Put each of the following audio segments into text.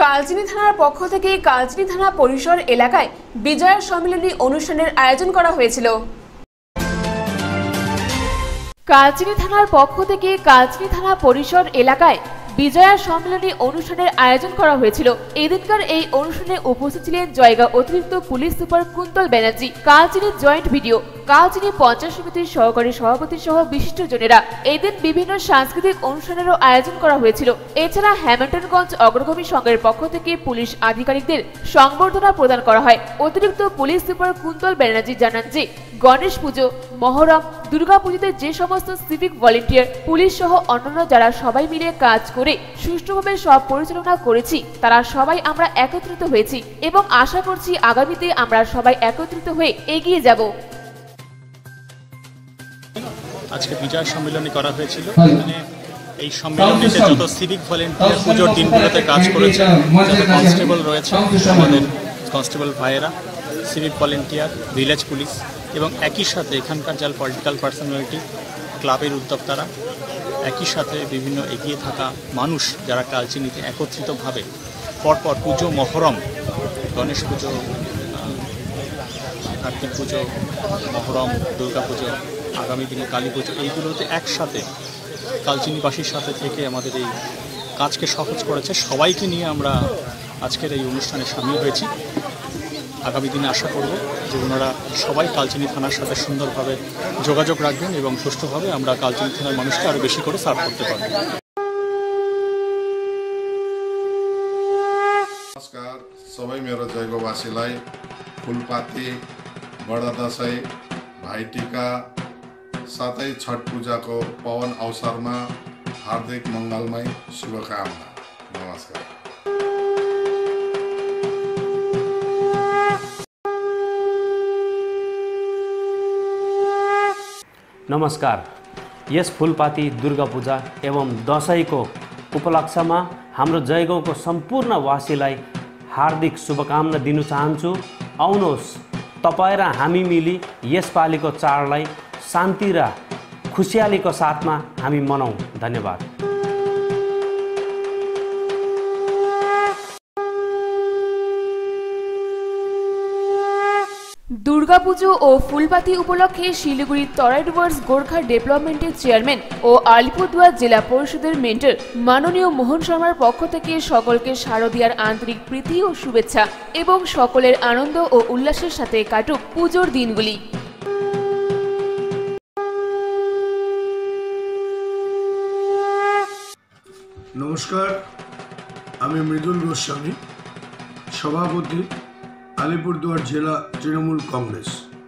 কালচিনি থানার পক্ষ থেকে কালচিনি থানা পরিসর এলাকায় বিজয়া সম্মেলনী অনুষ্ঠানের আয়োজন করা হয়েছিল। কালচিনি থানার পক্ষ থেকে কালচিনি থানা পরিসর এলাকায় বিজয়া সম্মেলনী অনুষ্ঠানের আয়োজন করা হয়েছিল। এদিনকার এই অনুষ্ঠানে উপস্থিত ছিলেন জয়গাঁও অতিরিক্ত police super Kuntal Banerjee, Kalchini joint BDO, Kalchini panchayat সমিতির সহকারী সভাপতি সহ বিশিষ্টজনেরা। এদিন বিভিন্ন সাংস্কৃতিক অনুষ্ঠানেরও আয়োজন করা হয়েছিল। এছাড়া হ্যামিল্টনগঞ্জ অগ্রগামী সংঘের পক্ষ থেকে পুলিশ আধিকারিকদের সংবর্ধনা প্রদান করা হয়। অতিরিক্ত পুলিশ সুপার কুন্তল ব্যানার্জি জানান যে গণেশ পুজো, মহরম, দুর্গা পুজোতে যে সমস্ত সিভিক ভলেন্টিয়ার, পুলিশ সহ অন্যান্য যারা সবাই মিলে কাজ করে সুষ্ঠুভাবে সব পরিচালনা করেছি, তারা সবাই আমরা একত্রিত হয়েছি এবং আশা করছি আগামীতে আমরা সবাই একত্রিত হয়ে এগিয়ে যাব। আজকে বিজয় সম্মেলনী করা হয়েছিল। এখানে এই সম্মেলনীতে যত সিভিক ভলেন্টিয়ার পুজোর দিনগুলোতে কাজ করেছে, যত কনস্টেবল রয়েছে, আমাদের কনস্টেবল ভাইয়েরা, সিভিক ভলেন্টিয়ার, ভিলেজ পুলিশ এবং একই সাথে এখানকার যারা পলিটিক্যাল পার্সোনালিটি, ক্লাবের উদ্যোক্তারা, একই সাথে বিভিন্ন এগিয়ে থাকা মানুষ যারা কালচিনিতে একত্রিতভাবে পরপর পুজো, মহরম, গণেশ পুজো, কার্তিক পুজো, মহরম, দুর্গা পুজো, আগামী দিনে কালী পুজো, এইগুলোতে একসাথে কালচিনিবাসীর সাথে থেকে আমাদের এই কাজকে সহজ করেছে। সবাইকে নিয়ে আমরা আজকের এই অনুষ্ঠানে সামিল হয়েছি। আগামী দিনে আশা করব যে ওনারা সবাই কালচিনি থানার সাথে সুন্দরভাবে যোগাযোগ রাখবেন এবং সুষ্ঠুভাবে আমরা কালচিনি থানার মানুষকে আরও বেশি করে সার্ভ করতে পারব। नमस्कार सबै मेरो जयगाउँवासीलाई फुलपाती, बडा दसैँ, भाइटिका साथै छठ पूजाको पावन अवसरमा हार्दिक मङ्गलमय शुभकामना। नमस्कार। नमस्कार। यस फुलपाती, दुर्गा पूजा एवं दसैँको उपलक्ष्यमा हाम्रो जयगाउँको सम्पूर्ण वासीलाई हार्दिक शुभकामना दिन चाहन्छु। आउनुहोस् तपाईँ र हामी मिली यसपालिको चाडलाई शान्ति र खुसियालीको साथमा हामी मनाउँ। धन्यवाद। দুর্গাপুজো ও ফুলপাতি উপলক্ষে শিলিগুড়ি তরাই ডুয়ার্স গোর্খা ডেভেলপমেন্টের চেয়ারম্যান ও আলিপুরদুয়ার জেলা পরিষদের মেন্টর মাননীয় মোহন শর্মার পক্ষ থেকে সকলকে শারদীয়ার আন্তরিক প্রীতি ও শুভেচ্ছা এবং সকলের আনন্দ ও উল্লাসের সাথে কাটুক পুজোর দিনগুলি। নমস্কার, আমি মৃদুল গোস্বামী, সভাপতি, আলিপুরদুয়ার জেলা তৃণমূল কংগ্রেস।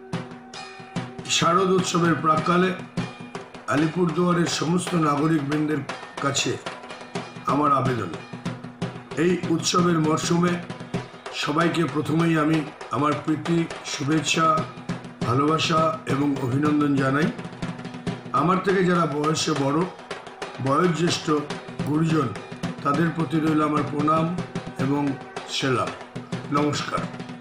শারদ উৎসবের প্রাক্কালে আলিপুরদুয়ারের সমস্ত নাগরিকবৃন্দের কাছে আমার আবেদন, এই উৎসবের মরশুমে সবাইকে প্রথমেই আমি আমার প্রীতি, শুভেচ্ছা, ভালোবাসা এবং অভিনন্দন জানাই। আমার থেকে যারা বয়সে বড়, বয়োজ্যেষ্ঠ গুরুজন, তাদের প্রতি রইল আমার প্রণাম এবং সেলাম। নমস্কার।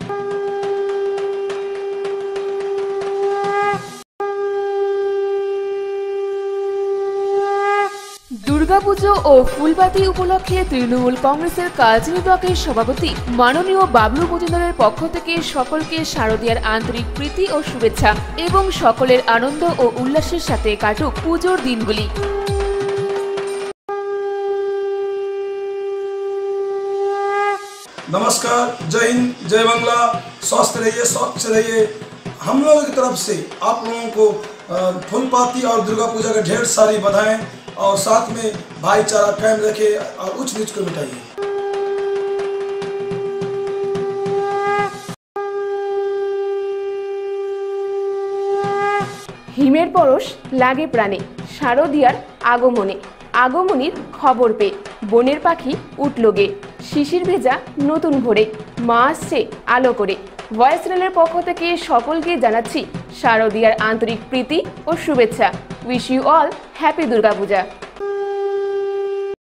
দুর্গাপুজো ও ফুলপাতি উপলক্ষে তৃণমূল কংগ্রেসের কালচিনি ব্লকের সভাপতি মাননীয় বাবলু মজুমদারের পক্ষ থেকে সকলকে শারদীয়ার আন্তরিক প্রীতি ও শুভেচ্ছা এবং সকলের আনন্দ ও উল্লাসের সাথে কাটুক পুজোর দিনগুলি। नमस्कार, जय हिंद, जय बांग्ला। स्वस्थ रहिए, स्वच्छ रहिए। हम लोगों की तरफ से आप लोगों को फुलपाती और दुर्गा पूजा के ढेर सारी बधाएं और साथ में भाईचारा कायम रखे और उच्च नीच को मिटाइए। হিমের পরশ লাগে প্রাণে, শারদীয়ার আগমনে, আগমনীর খবর পেয়ে বনের পাখি উঠল গে, শিশির ভেজা নতুন ভোরে, মা আসছে আলো করে। ভয়েস রেলের পক্ষ থেকে সকলকে জানাচ্ছি শারদীয়ার আন্তরিক প্রীতি ও শুভেচ্ছা। Wish you all happy Durga Puja.